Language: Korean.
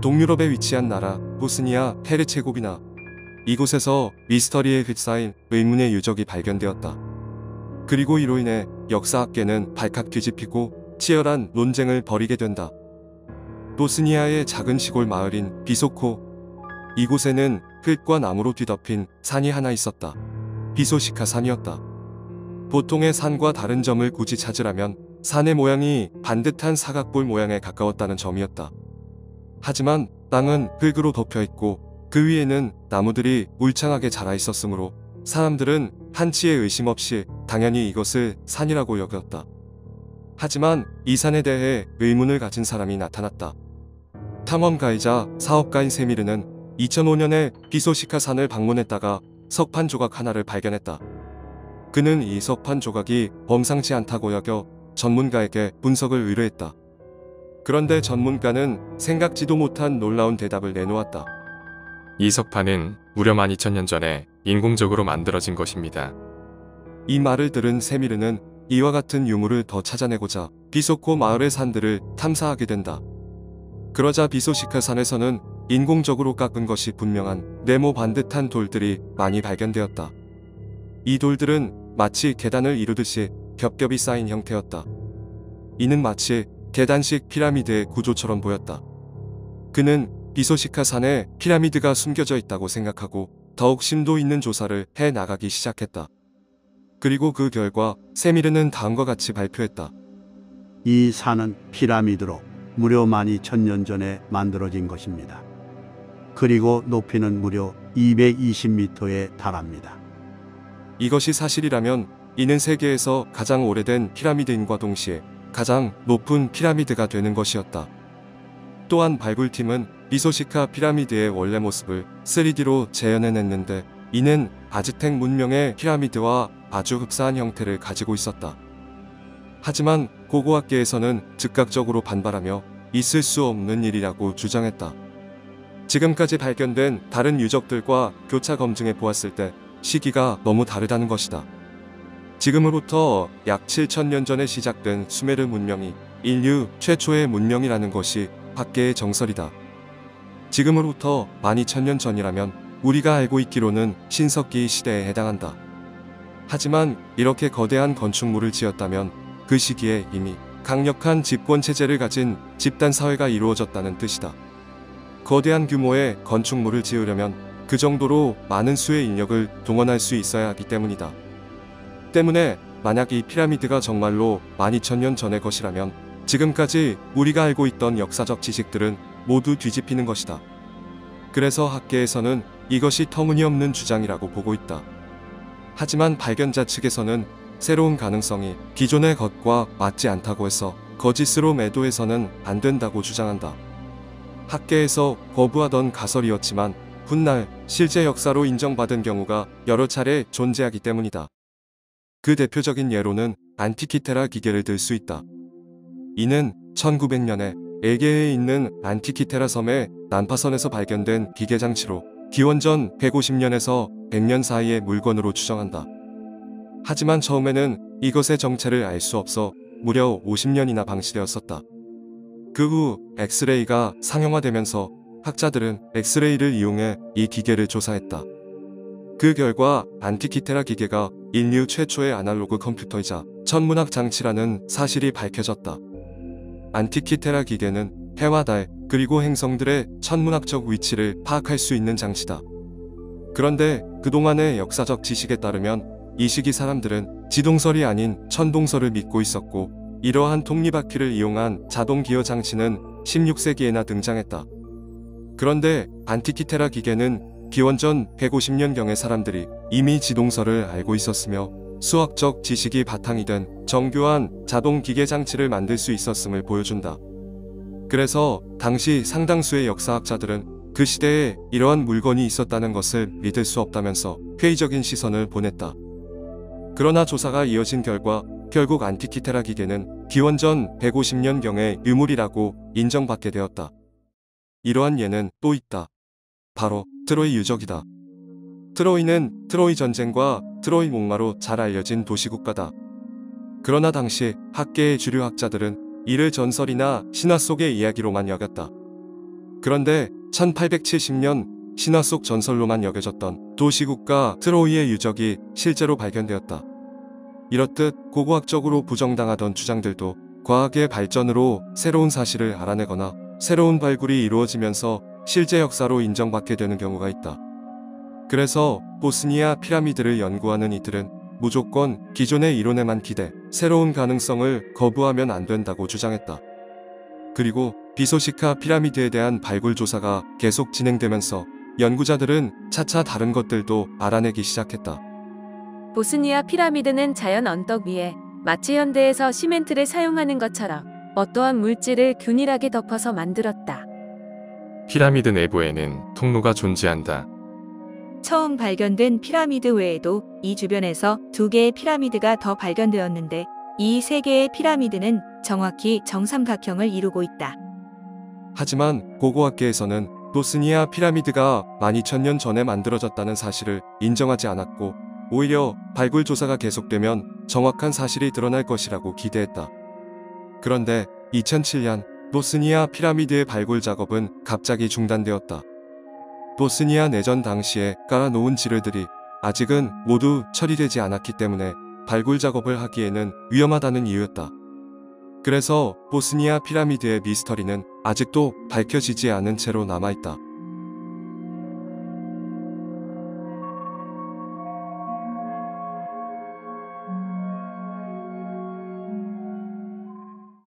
동유럽에 위치한 나라 보스니아 헤르체고비나. 이곳에서 미스터리에 휩싸인 의문의 유적이 발견되었다. 그리고 이로 인해 역사학계는 발칵 뒤집히고 치열한 논쟁을 벌이게 된다. 보스니아의 작은 시골 마을인 비소코. 이곳에는 흙과 나무로 뒤덮인 산이 하나 있었다. 비소시카 산이었다. 보통의 산과 다른 점을 굳이 찾으라면 산의 모양이 반듯한 사각볼 모양에 가까웠다는 점이었다. 하지만 땅은 흙으로 덮여있고 그 위에는 나무들이 울창하게 자라 있었으므로 사람들은 한치의 의심 없이 당연히 이것을 산이라고 여겼다. 하지만 이 산에 대해 의문을 가진 사람이 나타났다. 탐험가이자 사업가인 세미르는 2005년에 비소시카 산을 방문했다가 석판 조각 하나를 발견했다. 그는 이 석판 조각이 범상치 않다고 여겨 전문가에게 분석을 의뢰했다. 그런데 전문가는 생각지도 못한 놀라운 대답을 내놓았다. 이 석판은 무려 12,000년 전에 인공적으로 만들어진 것입니다. 이 말을 들은 세미르는 이와 같은 유물을 더 찾아내고자 비소코 마을의 산들을 탐사하게 된다. 그러자 비소시카 산에서는 인공적으로 깎은 것이 분명한 네모 반듯한 돌들이 많이 발견되었다. 이 돌들은 마치 계단을 이루듯이 겹겹이 쌓인 형태였다. 이는 마치 계단식 피라미드의 구조처럼 보였다. 그는 비소시카 산에 피라미드가 숨겨져 있다고 생각하고 더욱 심도 있는 조사를 해 나가기 시작했다. 그리고 그 결과 세미르는 다음과 같이 발표했다. 이 산은 피라미드로 무려 12,000년 전에 만들어진 것입니다. 그리고 높이는 무려 220m에 달합니다. 이것이 사실이라면 이는 세계에서 가장 오래된 피라미드임과 동시에 가장 높은 피라미드가 되는 것이었다. 또한 발굴팀은 비소시카 피라미드의 원래 모습을 3D로 재현해냈는데 이는 아즈텍 문명의 피라미드와 아주 흡사한 형태를 가지고 있었다. 하지만 고고학계에서는 즉각적으로 반발하며 있을 수 없는 일이라고 주장했다. 지금까지 발견된 다른 유적들과 교차 검증해 보았을 때 시기가 너무 다르다는 것이다. 지금으로부터 약 7,000년 전에 시작된 수메르 문명이 인류 최초의 문명이라는 것이 학계의 정설이다. 지금으로부터 12,000년 전이라면 우리가 알고 있기로는 신석기 시대에 해당한다. 하지만 이렇게 거대한 건축물을 지었다면 그 시기에 이미 강력한 집권체제를 가진 집단사회가 이루어졌다는 뜻이다. 거대한 규모의 건축물을 지으려면 그 정도로 많은 수의 인력을 동원할 수 있어야 하기 때문이다. 때문에 만약 이 피라미드가 정말로 12,000년 전의 것이라면 지금까지 우리가 알고 있던 역사적 지식들은 모두 뒤집히는 것이다. 그래서 학계에서는 이것이 터무니없는 주장이라고 보고 있다. 하지만 발견자 측에서는 새로운 가능성이 기존의 것과 맞지 않다고 해서 거짓으로 매도해서는 안 된다고 주장한다. 학계에서 거부하던 가설이었지만 훗날 실제 역사로 인정받은 경우가 여러 차례 존재하기 때문이다. 그 대표적인 예로는 안티키테라 기계를 들 수 있다. 이는 1900년에 에게에 있는 안티키테라 섬의 난파선에서 발견된 기계장치로 기원전 150년에서 100년 사이의 물건으로 추정한다. 하지만 처음에는 이것의 정체를 알 수 없어 무려 50년이나 방치되었었다. 그 후 엑스레이가 상용화되면서 학자들은 엑스레이를 이용해 이 기계를 조사했다. 그 결과 안티키테라 기계가 인류 최초의 아날로그 컴퓨터이자 천문학 장치라는 사실이 밝혀졌다. 안티키테라 기계는 해와 달 그리고 행성들의 천문학적 위치를 파악할 수 있는 장치다. 그런데 그동안의 역사적 지식에 따르면 이 시기 사람들은 지동설이 아닌 천동설을 믿고 있었고 이러한 톱니바퀴를 이용한 자동 기어 장치는 16세기에나 등장했다. 그런데 안티키테라 기계는 기원전 150년경의 사람들이 이미 지동설을 알고 있었으며 수학적 지식이 바탕이 된 정교한 자동 기계 장치를 만들 수 있었음을 보여준다. 그래서 당시 상당수의 역사학자들은 그 시대에 이러한 물건이 있었다는 것을 믿을 수 없다면서 회의적인 시선을 보냈다. 그러나 조사가 이어진 결과 결국 안티키테라 기계는 기원전 150년경의 유물이라고 인정받게 되었다. 이러한 예는 또 있다. 바로 트로이 유적이다. 트로이는 트로이 전쟁과 트로이 목마로 잘 알려진 도시국가다. 그러나 당시 학계의 주류 학자들은 이를 전설이나 신화 속의 이야기로만 여겼다. 그런데 1870년 신화 속 전설로만 여겨졌던 도시국가 트로이의 유적이 실제로 발견되었다. 이렇듯 고고학적으로 부정당하던 주장들도 과학의 발전으로 새로운 사실을 알아내거나 새로운 발굴이 이루어지면서 실제 역사로 인정받게 되는 경우가 있다. 그래서 보스니아 피라미드를 연구하는 이들은 무조건 기존의 이론에만 기대 새로운 가능성을 거부하면 안 된다고 주장했다. 그리고 비소시카 피라미드에 대한 발굴 조사가 계속 진행되면서 연구자들은 차차 다른 것들도 알아내기 시작했다. 보스니아 피라미드는 자연 언덕 위에 마치 현대에서 시멘트를 사용하는 것처럼 어떠한 물질을 균일하게 덮어서 만들었다. 피라미드 내부에는 통로가 존재한다. 처음 발견된 피라미드 외에도 이 주변에서 2개의 피라미드가 더 발견되었는데 이 3개의 피라미드는 정확히 정삼각형을 이루고 있다. 하지만 고고학계에서는 보스니아 피라미드가 12,000년 전에 만들어졌다는 사실을 인정하지 않았고 오히려 발굴 조사가 계속되면 정확한 사실이 드러날 것이라고 기대했다. 그런데 2007년 보스니아 피라미드의 발굴 작업은 갑자기 중단되었다. 보스니아 내전 당시에 깔아놓은 지뢰들이 아직은 모두 처리되지 않았기 때문에 발굴 작업을 하기에는 위험하다는 이유였다. 그래서 보스니아 피라미드의 미스터리는 아직도 밝혀지지 않은 채로 남아있다.